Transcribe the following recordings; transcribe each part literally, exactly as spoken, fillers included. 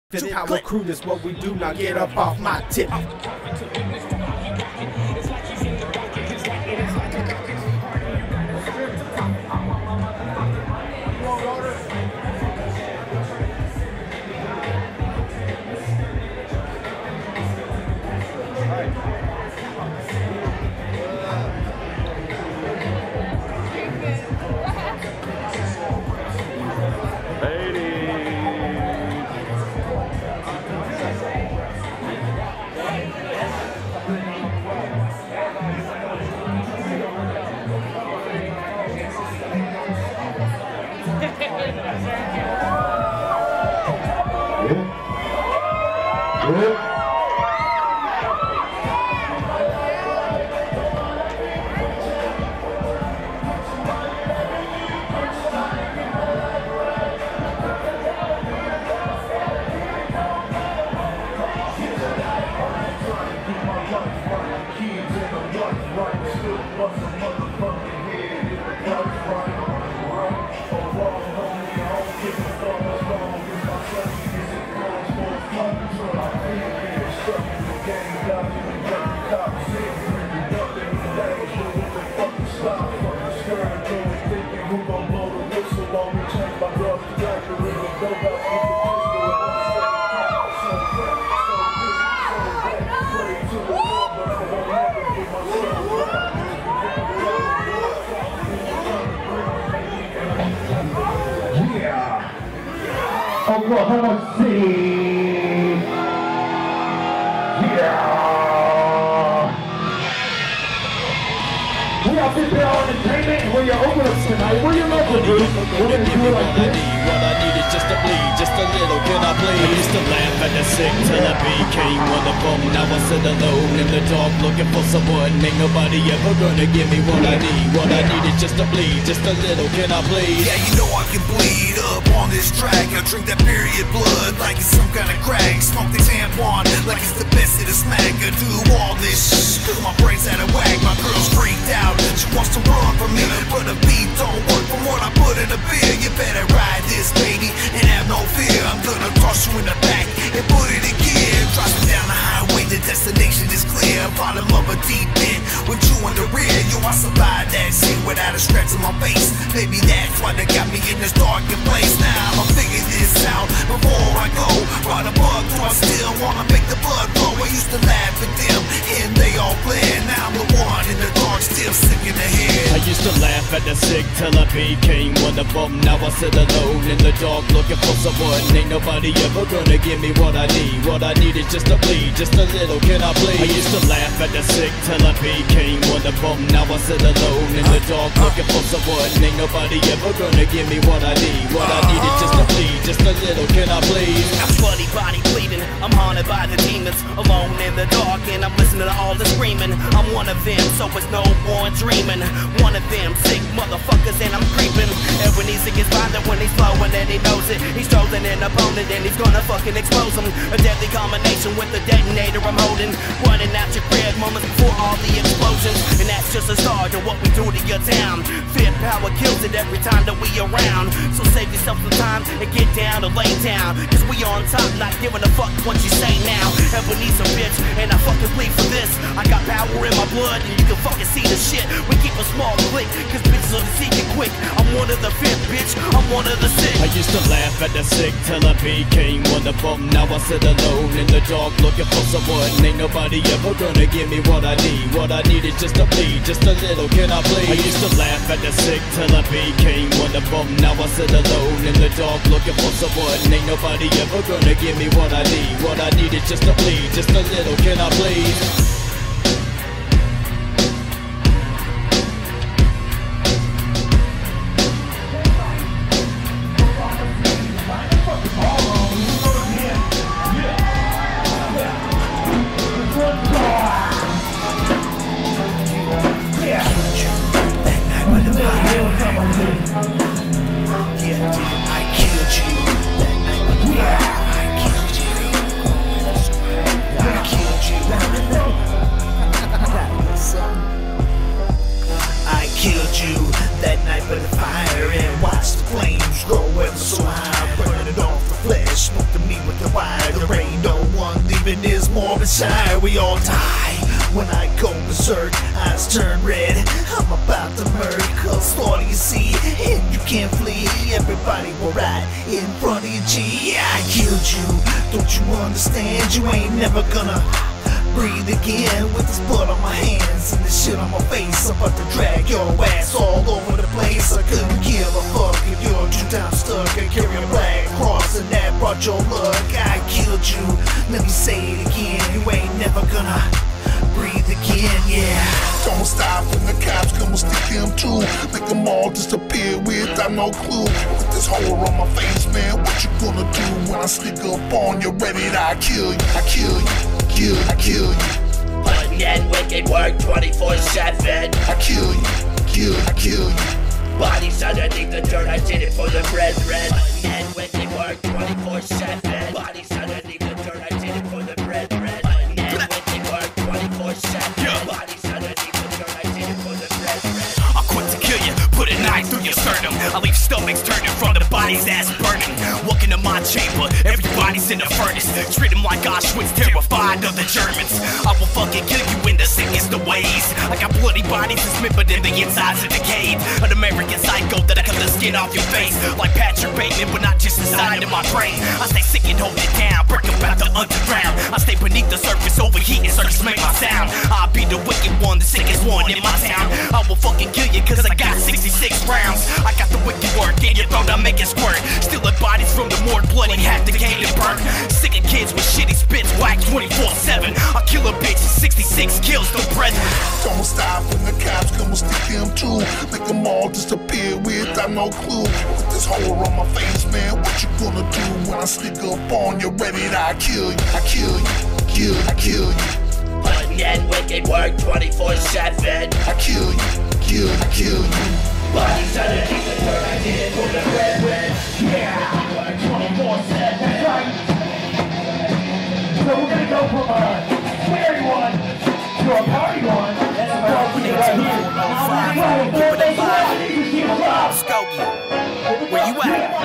Fifth power crew, this what we do, now get up off my tip. Oklahoma City. Yeah. We are Big Bell Entertainment. We're your openers tonight. We're your local group. We're gonna do it like this. What I needed just to bleed, just a little, can I please? I used to laugh at the sick till I became one of them. Now I sit alone in the dark looking for someone. Ain't nobody ever gonna give me what I need. What I needed just to bleed, just a little, can I please? Yeah, you know I can bleed up on this track. I drink that period blood like it's some kind of crack. Smoke the tampon like it's the best of the smack. I do all this shh, cause my brain's out of whack. My girl's freaked out, she wants to run from me, but the beat don't work from what I put in the beer. You better ride this, baby, and have no fear. I'm gonna toss you in the back and put it in gear. Driving down the highway, the destination is clear. Bottom of a deep end with you in the rear. Yo, I survived that shit without a scratch on my face. Maybe that's why they got me in this darkened place. Now I'ma figure this out before I go. Ride a bug, do I still wanna make the blood flow? I used to laugh at them and they all bled. Now I'm the one in the dark, still sick in the head. I used to laugh at the sick till I became one of them. Now I sit alone in the dark looking for someone. Ain't nobody ever gonna give me what I need. What I need is just a bleed, just a little, can I please? I used to laugh at the sick till I became one of them. Now I sit alone in the dark looking for someone. Ain't nobody ever gonna give me what I need. What I need is just a bleed, just a little, can I please? I'm bloody body bleeding, I'm haunted by the demons. Alone in the dark and I'm listening to all the screaming. I'm one of them, so it's no more dreaming. One of them, sick motherfuckers and I'm creeping. Ebenezer gets violent when he's flowing and he knows it. He's chosen an opponent and he's gonna fucking expose him. A deadly combination with the detonator I'm holding. Running out your crib moments before all the explosions. And that's just a start of what we do to your town. Fear power kills it every time that we around. So save yourself some time and get down to lay down. Cause we on top, not giving a fuck what you say now. Ebenezer bitch, and I fucking bleed for this. I got power in my blood and you can fucking see the shit. We keep a small clique, cause bitches are seeking quick. I'm one of the fifth, bitch, I'm one of the sick. I used to laugh at the sick till I became one of them. Now I sit alone in the dark looking for someone. Ain't nobody ever gonna give me what I need. What I need is just a bleed, just a little, can I please? I used to laugh at the sick till I became one of them. Now I sit alone in the dark looking for someone. Ain't nobody ever gonna give me what I need. What I need is just a bleed, just a little, can I please? I killed you. living is more than shy. We all die when I go berserk, eyes turn red. I'm about to murder, cause all you see, and you can't flee. Everybody will ride in front of you, G. Yeah, I killed you, don't you understand? You ain't never gonna breathe again with this blood on my hands and this shit on my face. I'm about to drag your ass all over the place. I couldn't give a fuck if you're two times stuck. I carry a black cross and that brought your luck. I killed you, let me say it again. You ain't never gonna breathe again, yeah. Don't stop when the cops come and stick them too. Make them all disappear without no clue. With this hole on my face, man, what you gonna do when I sneak up on you? Ready to I kill you, I kill you, kill, I kill you. Button and wicked work twenty-four seven. I kill you, kill, I kill you. Bodies underneath the dirt, I did it for the brethren. Button and wicked work twenty-four seven. Bodies underneath the dirt, I did it for the brethren. Button and wicked work twenty-four seven. Bodies underneath the dirt, I did it for the brethren. I'll quit to kill you, put a knife through your sternum. I leave stomachs turning from the body's ass burning. Walk into my chamber, everybody's in the furnace. Treat them like Auschwitz, terrified of the Germans. I will fucking kill you in the sickest of ways. I got bloody bodies dismembered and the insides are decayed. An American psycho that I cut the skin off your face. Like Patrick Bateman, but not just inside of my brain. I stay sick and hold it down, break about the underground. I stay beneath the surface, overheating, circus make my sound. I'll be the wicked one, the sickest one in my town. I will fucking kill you cause I got sixty-six rounds. I got the wicked work in your throat, I make it squirt. Stealing bodies from the morgue, bloody, half decayed and burnt. Sick of kids with shitty spits, whack twenty-four seven. I kill a bitch, sixty-six kills, no present. Don't stop when the cops come and stick them too. Make them all disappear without no clue. With this hole on my face, man, what you gonna do when I sneak up on you? Ready to I kill you, I kill you, kill, I kill you. Button and wicked work twenty-four seven. I kill you, kill, I kill you. Bodies underneath the dirt, I did it for the brethren. Yeah, twenty-four seven, that's right. So we're gonna go from a scary one to a party one. That's a party right here. Skokie, where you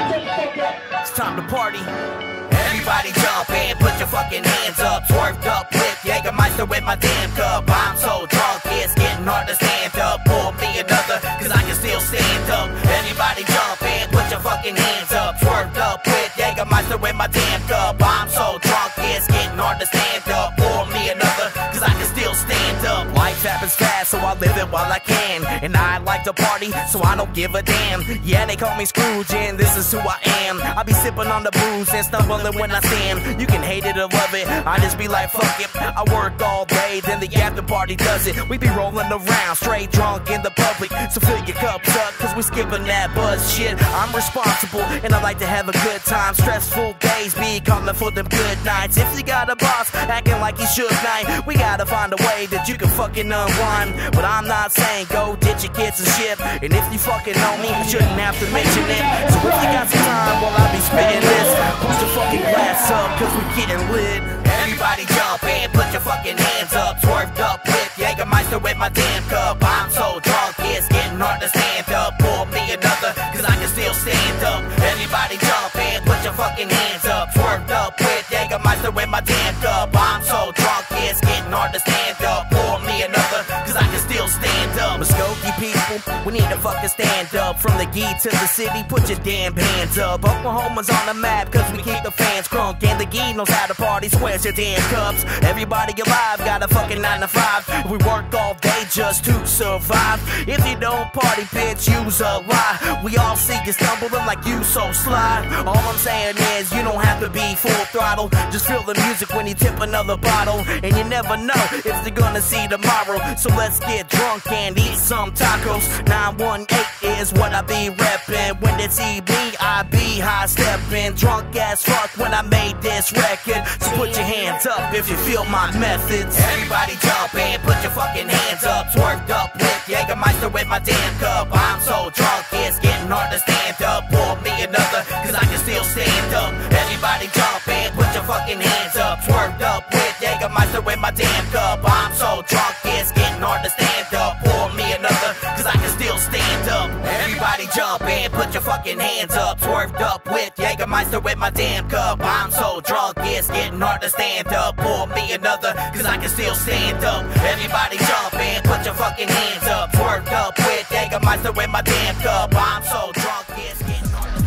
at? It's time to party. Everybody jump in, put your fucking hands up. Swerved up with Jägermeister with my damn cup. I'm so drunk, it's getting hard to stand up. Pour me another, cause I can still stand up. Everybody jump in, put your fucking hands up. Swerved up with Jägermeister with my damn cup. I'm so drunk, it's getting hard to stand up. Pour me another, cause I can still stand up. Life happens fast, so I live it while I can. And I like to party, so I don't give a damn. Yeah, they call me Scrooge, and this is who I am. I be sipping on the booze and stumbling when I stand. You can hate it or love it, I just be like, fuck it. I work all day, then the after party does it. We be rolling around, straight drunk in the public. So fill your cups up, cause we skipping that buzz shit. I'm responsible, and I like to have a good time. Stressful days be coming for them good nights. If you got a boss acting like he should night, we gotta find a way that you can fucking unwind. But I'm not saying go ditch your kids and shit. And if you fucking know me, you shouldn't have to mention it. So if you got some time while I be spitting this, put your fucking glass up, cause we getting lit. Everybody jump in, put your fucking hands up. Swerved up with Jägermeister with my damn cup. I'm so drunk, it's getting hard to stand up. Pour me another, cause I can still stand up. Everybody jump in, put your fucking hands up. Swerved up with Jägermeister with my damn cup. I'm so drunk, it's getting hard to stand up. Pour me another, cause I can still stand up. Muskogee people, we need to fucking stand up. From the Gee to the city, put your damn hands up. Oklahoma's on the map, cause we keep the fans crunk. And the Gee knows how to party, squares your damn cups. Everybody alive got a fucking nine to five. We work all day just to survive. If you don't party, bitch, you's a lie. We all see you stumbling like you so sly. All I'm saying is you don't have to be full throttle. Just feel the music when you tip another bottle. And you never know if they're gonna see tomorrow. So let's get drunk and eat some tacos. nine one eight is what I be reppin'. When it's E B, I be high steppin'. Drunk as fuck when I made this record. So put your hands up if you feel my methods. Everybody jump in, put your fucking hands up. Swerved up with Jägermeister with my damn cup. I'm so drunk, it's getting hard to stand up. Pour me another, cause I can still stand up. Everybody jump in, put your fucking hands up. Swerved up with Jägermeister with my damn cup. I'm so drunk, it's getting hard to stand up. Pour me another, cause I can still stand up. Everybody jump in, put your fucking hands up. Swerved up with Jägermeister with my damn cup. I'm so drunk, it's getting hard to stand up. Pour me another, cause I can still stand up. Everybody jump in, put your fucking hands up. Twerked up with Jägermeister in my damn cup. I'm so drunk, it's getting hard to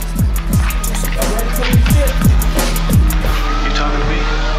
You talking to me?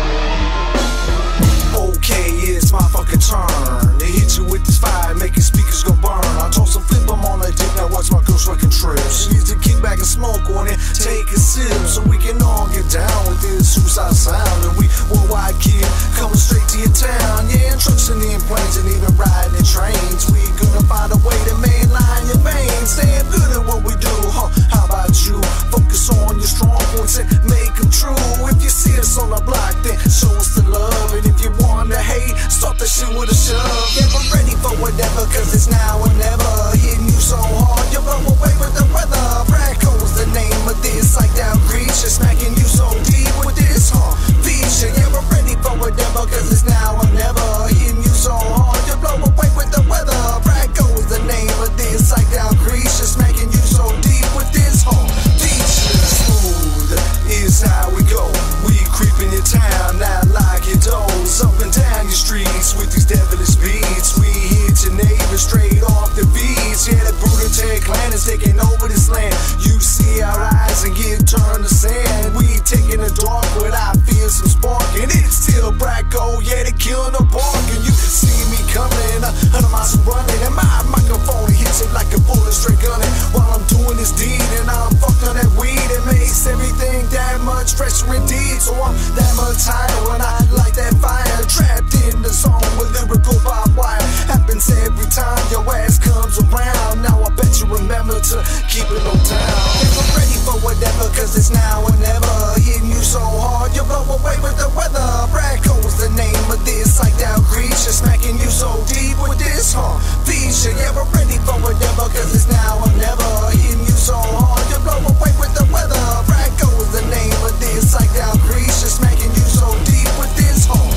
Okay, it's my fucking turn. They hit you with this fire, make your speakers go burn. I told some flip, I'm on a dick, now watch my girls wrecking trips. She needs to kick back and smoke on it, take a sip, so we can all get down with this suicide sound. And we worldwide kid, coming straight to your town. Yeah, and trucks and in planes and even riding in trains. We gonna find a way to mainline your veins. Damn good at what we do, huh? How about you? Focus on your strong points and make them true. If you see us on the block, then show us the love. And if you wanna hate, start the shit with a shove. Yeah, we're ready for whatever, cause it's now or never. Hitting you so hard, you blow away with the weather. Bracco's the name of this psyched out creature, smacking you so deep with this, huh? Feature, yeah, we're ready for whatever, cause it's now or never. Hitting you so hard, you blow away with the weather. Bracco's the name of this psyched out creature, smacking you so deep with this, huh? Feature, smooth is how we go. We creep in your town, not like your doors. Up and down your streets with these devilish beats. We hit your neighbors straight off the beats. Yeah, the brutal Ted clan is taking over this land. You see our eyes and get turned to sand. We taking the dark, but I feel some spark. And it's still Bracco, yeah, they killing the bark. And you see me coming, a hundred miles running. And my microphone hits it like a bullet straight gunning. While I'm doing this deed and I'm fucked on that weed. It makes everything that much fresher indeed. So I'm that much higher when I light that fire. Trapped in the zone with lyrical barbed wire. Happens every time your ass comes around. Now I bet you remember to keep it on down. And we're ready for whatever, cause it's now or never. Hitting you so hard, you blow away with the weather. Bracco's the name of this psyched out creature, smacking you so deep with this, huh? Feature, yeah, we're ready for whatever, cause it's now or never. Hitting you so hard, you blow away with the weather. Bracco's the name of this psyched out creature, smacking you so deep with this, huh?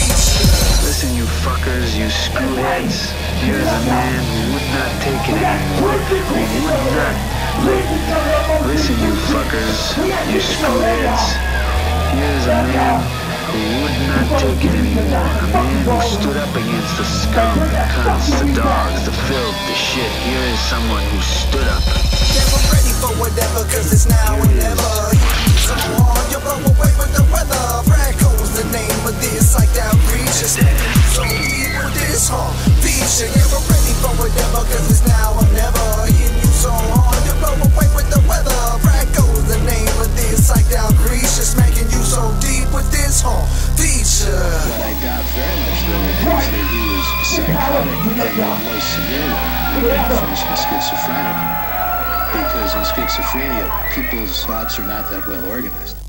Listen, you fuckers, you screwheads. Here's a man who would not take it anymore. Who would not. Listen, you fuckers, you screwheads. Here's a man who would not take it anymore. A man who stood up against the scum, the cunts, the dogs, the filth, the shit. Here is someone who stood up. Yeah, we're ready for whatever, cause it's now or never. So hard, you blow away with the weather. Bracco's the name of this psyched out creature, so deep with this, huh? Feature, yeah, we're ready for whatever, cause it's now or never. Hitting you so hard, you blow away with the weather. Bracco's the name of this psyched out creature, smacking you so deep with this, huh? Feature. But I doubt very much, though, that he was psychotic in the most severe way, for instance, schizophrenic. Because in schizophrenia, people's thoughts are not that well organized.